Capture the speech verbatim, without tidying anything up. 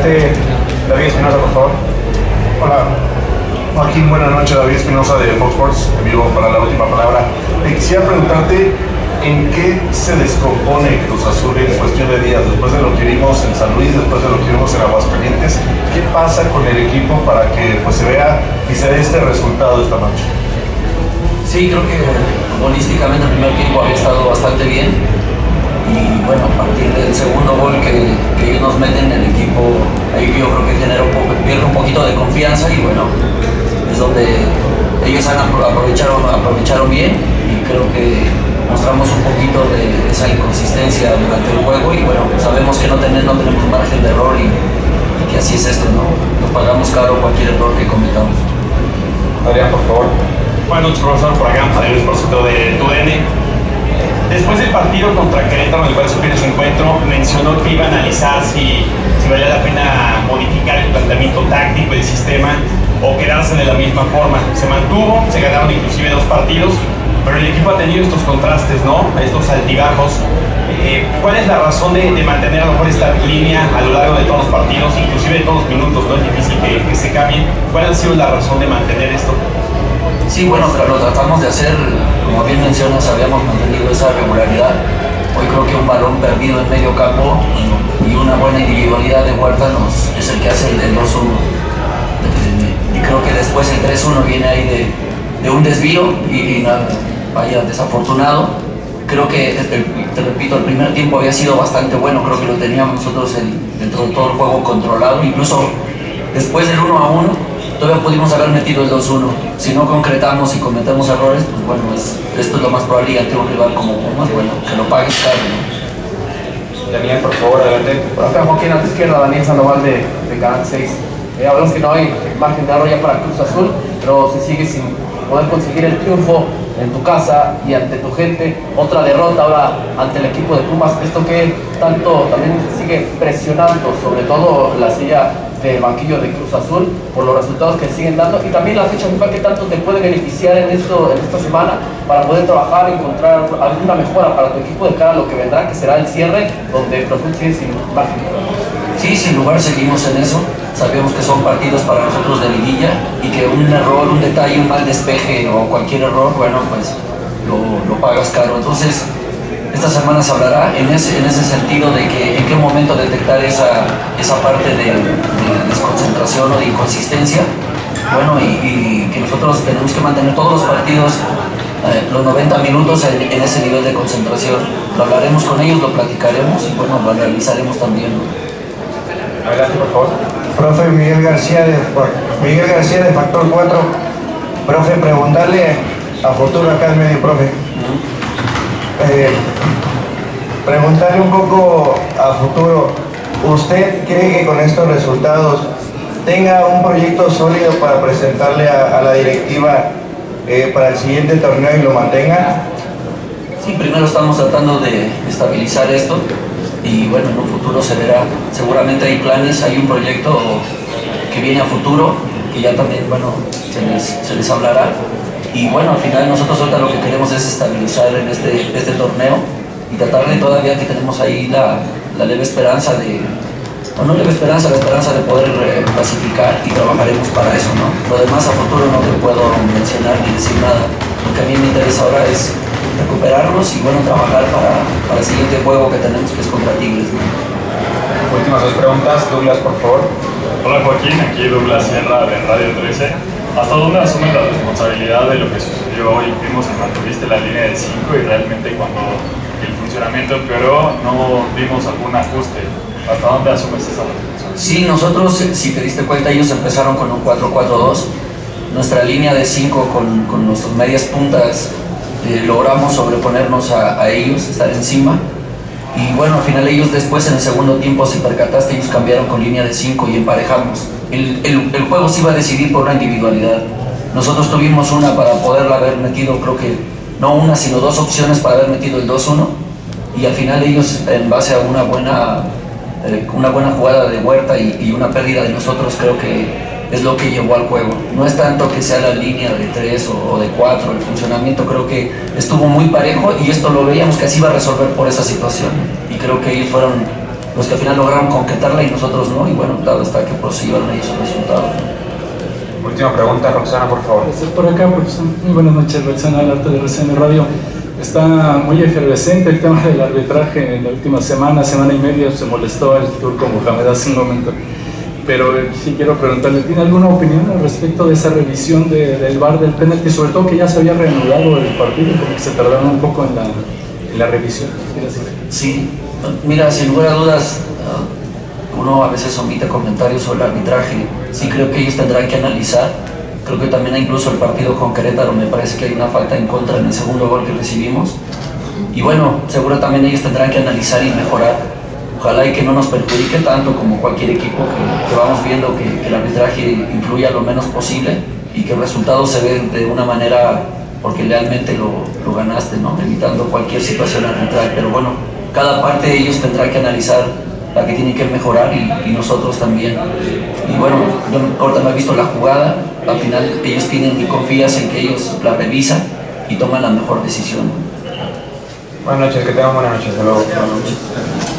adelante, David Espinosa, por favor. Hola, Joaquín, buenas noches, David Espinosa de Fox Sports, en vivo para La Última Palabra. Eh, quisiera preguntarte, ¿en qué se descompone Cruz Azul en cuestión de días? Después de lo que vimos en San Luis, después de lo que vimos en Aguascalientes, ¿qué pasa con el equipo para que pues, se vea y se dé este resultado esta noche? Sí, creo que futbolísticamente el primer tiempo había estado bastante bien y bueno, a partir del segundo gol que, que ellos nos meten, el equipo ahí yo creo que genera un poco, pierde un poquito de confianza y bueno, es donde ellos han aprovecharon, aprovecharon bien y creo que mostramos un poquito de esa inconsistencia durante el juego y bueno, sabemos que no, tener, no tenemos margen de error y, y que así es esto, ¿no? Nos pagamos caro cualquier error que cometamos. Adrián, por favor. Buenas noches, profesor, por acá, Adrián Esposito de T U D N. Después del partido contra Querétaro, en el cual supieron su encuentro, mencionó que iba a analizar si, si valía la pena modificar el planteamiento táctico del sistema o quedarse de la misma forma. Se mantuvo, se ganaron inclusive dos partidos, pero el equipo ha tenido estos contrastes, ¿no? Estos altibajos. Eh, ¿Cuál es la razón de, de mantener a lo mejor esta línea a lo largo de todos los partidos, inclusive de todos los minutos? No es difícil que, que se cambien. ¿Cuál ha sido la razón de mantener esto? Sí, bueno, lo tratamos de hacer, como bien mencionas, habíamos mantenido esa regularidad. Hoy creo que un balón perdido en medio campo y una buena individualidad de Huerta nos, es el que hace el, el dos uno. Y creo que después el tres uno viene ahí de, de un desvío y, y nada, vaya desafortunado. Creo que, el, te repito, el primer tiempo había sido bastante bueno, creo que lo teníamos nosotros el, dentro de todo el juego controlado, incluso después del uno a uno todavía pudimos haber metido el dos uno. Si no concretamos y cometemos errores, pues bueno, es, esto es lo más probable y ante un rival como Pumas, bueno, que lo pagues caro, ¿no? Daniel, por favor, adelante. Por acá, Joaquín, a tu izquierda, Daniel Sandoval de, de Canal seis. Eh, hablamos que no hay margen de error ya para Cruz Azul, pero se sigue sin poder conseguir el triunfo en tu casa y ante tu gente. Otra derrota ahora ante el equipo de Pumas. Esto que tanto también sigue presionando, sobre todo la silla del banquillo de Cruz Azul, por los resultados que siguen dando y también la fecha FIFA que tanto te puede beneficiar en, esto, en esta semana para poder trabajar, encontrar alguna mejora para tu equipo de cara a lo que vendrá, que será el cierre, donde Cruz Azul sigue sin margen. Sí, sin lugar seguimos en eso. Sabemos que son partidos para nosotros de liguilla y que un error, un detalle, un mal despeje o cualquier error, bueno, pues lo, lo pagas caro. Entonces, esta semana se hablará en ese, en ese sentido de que en qué momento detectar esa, esa parte de, de desconcentración o de inconsistencia. Bueno, y, y que nosotros tenemos que mantener todos los partidos, eh, los noventa minutos en, en ese nivel de concentración. Lo hablaremos con ellos, lo platicaremos y bueno, lo analizaremos también, ¿no? Adelante, por favor. Profe Miguel García de, Miguel García de Factor cuatro. Profe, preguntarle a futuro acá en medio, profe. Eh, preguntarle un poco a futuro, ¿usted cree que con estos resultados tenga un proyecto sólido para presentarle a, a la directiva eh, para el siguiente torneo y lo mantenga? Sí, primero estamos tratando de estabilizar esto y bueno, en un futuro se verá. Seguramente hay planes, hay un proyecto que viene a futuro, que ya también, bueno, se les, se les hablará. Y bueno, al final nosotros ahorita lo que queremos es estabilizar en este, este torneo y tratar de todavía que tenemos ahí la, la leve esperanza de, o no leve esperanza, la esperanza de poder eh, clasificar y trabajaremos para eso, ¿no? Lo demás a futuro no te puedo mencionar ni decir nada. Lo que a mí me interesa ahora es recuperarnos y bueno, trabajar para, para el siguiente juego que tenemos, que es contra Tigres, ¿no? Últimas dos preguntas, Douglas, por favor. Hola Joaquín, aquí Douglas Sierra de Radio trece. ¿Hasta dónde asumes la responsabilidad de lo que sucedió hoy? Vimos que mantuviste la línea de cinco y realmente cuando el funcionamiento empeoró no vimos algún ajuste. ¿Hasta dónde asumes esa responsabilidad? Sí, nosotros, si te diste cuenta, ellos empezaron con un cuatro cuatro dos. Nuestra línea de cinco con, con nuestras medias puntas eh, logramos sobreponernos a, a ellos, estar encima. Y bueno, al final ellos después en el segundo tiempo, si percataste, ellos cambiaron con línea de cinco y emparejamos. El, el, el juego se iba a decidir por una individualidad. Nosotros tuvimos una para poderla haber metido, creo que no una, sino dos opciones para haber metido el dos uno. Y al final ellos, en base a una buena, eh, una buena jugada de Huerta y, y una pérdida de nosotros, creo que es lo que llevó al juego. No es tanto que sea la línea de tres o, o de cuatro, el funcionamiento creo que estuvo muy parejo y esto lo veíamos que así iba a resolver por esa situación. Y creo que ellos fueron los que al final lograron concretarla y nosotros no, y bueno, dado está que prosiguieron ellos el resultado. Última pregunta, Roxana, por favor. Gracias por acá, profesor. Muy buenas noches, Roxana, al arte de R C N Radio. Está muy efervescente el tema del arbitraje. En la última semana, semana y media, se molestó el turco Mohamed hace un momento. Pero eh, sí quiero preguntarle, ¿tiene alguna opinión al respecto de esa revisión de, del V A R del penalti? Sobre todo que ya se había reanudado el partido, porque se tardaron un poco en la, en la revisión. Gracias. Sí, mira, sin lugar a dudas, uno a veces omite comentarios sobre el arbitraje. Sí creo que ellos tendrán que analizar. Creo que también incluso el partido con Querétaro me parece que hay una falta en contra en el segundo gol que recibimos. Y bueno, seguro también ellos tendrán que analizar y mejorar. Ojalá y que no nos perjudique tanto como cualquier equipo que, que vamos viendo, que, que el arbitraje influya lo menos posible y que el resultado se ve de una manera porque realmente lo, lo ganaste, ¿no? Evitando cualquier situación arbitral. Pero bueno, cada parte de ellos tendrá que analizar la que tiene que mejorar y, y nosotros también. Y bueno, yo ahorita no he visto la jugada, al final ellos tienen y confías en que ellos la revisan y toman la mejor decisión. Buenas noches, que tengan buenas noches. Hasta luego. Buenas noches.